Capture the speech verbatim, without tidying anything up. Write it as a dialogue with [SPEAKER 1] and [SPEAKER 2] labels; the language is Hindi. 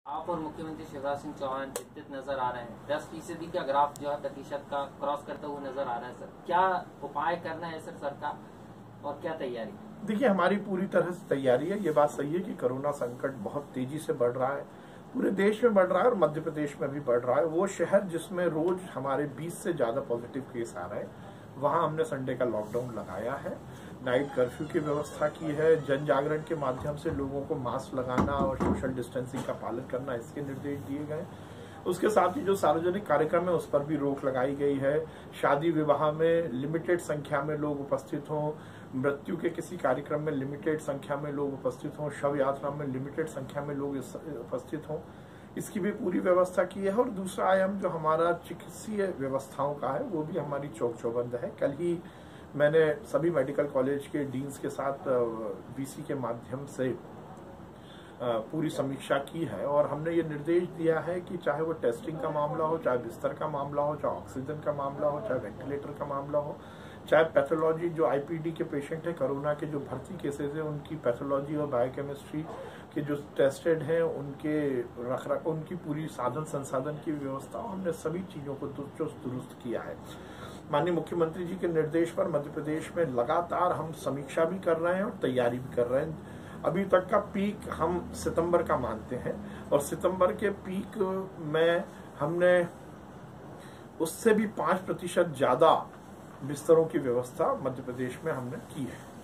[SPEAKER 1] आप और मुख्यमंत्री शिवराज सिंह चौहान चिंतित नजर आ रहे हैं। दस फीसदी का ग्राफ जो है प्रतिशत का क्रॉस करते हुए नजर आ रहा है। सर, क्या उपाय करना है सर सरकार, और क्या तैयारी?
[SPEAKER 2] देखिए, हमारी पूरी तरह से तैयारी है। ये बात सही है कि कोरोना संकट बहुत तेजी से बढ़ रहा है, पूरे देश में बढ़ रहा है और मध्य प्रदेश में भी बढ़ रहा है। वो शहर जिसमें रोज हमारे बीस से ज्यादा पॉजिटिव केस आ रहे हैं, वहां हमने संडे का लॉकडाउन लगाया है, नाइट कर्फ्यू की व्यवस्था की है, जन जागरण के माध्यम से लोगों को मास्क लगाना और सोशल डिस्टेंसिंग का पालन करना, इसके निर्देश दिए गए। उसके साथ ही जो सार्वजनिक कार्यक्रम है उस पर भी रोक लगाई गई है। शादी विवाह में लिमिटेड संख्या में लोग उपस्थित हों, मृत्यु के किसी कार्यक्रम में लिमिटेड संख्या में लोग उपस्थित हों, शव यात्रा में लिमिटेड संख्या में लोग उपस्थित हों, इसकी भी पूरी व्यवस्था की है। और दूसरा आयाम जो हमारा चिकित्सीय व्यवस्थाओं का है वो भी हमारी चौक चौबंद है। कल ही मैंने सभी मेडिकल कॉलेज के डीन्स के साथ वीसी के माध्यम से पूरी समीक्षा की है और हमने ये निर्देश दिया है कि चाहे वो टेस्टिंग का मामला हो, चाहे बिस्तर का मामला हो, चाहे ऑक्सीजन का मामला हो, चाहे वेंटिलेटर का मामला हो, चाहे पैथोलॉजी, जो आईपीडी के पेशेंट हैं, कोरोना के जो भर्ती केसेस हैं, उनकी पैथोलॉजी और बायोकेमिस्ट्री के जो टेस्टेड हैं, उनके रख रख उनकी पूरी साधन संसाधन की व्यवस्था, हमने सभी चीजों को चुस्त दुरुस्त किया है। माननीय मुख्यमंत्री जी के निर्देश पर मध्य प्रदेश में लगातार हम समीक्षा भी कर रहे हैं और तैयारी भी कर रहे हैं। अभी तक का पीक हम सितंबर का मानते हैं और सितंबर के पीक में हमने उससे भी पांच प्रतिशत ज्यादा बिस्तरों की व्यवस्था मध्य प्रदेश में हमने की है।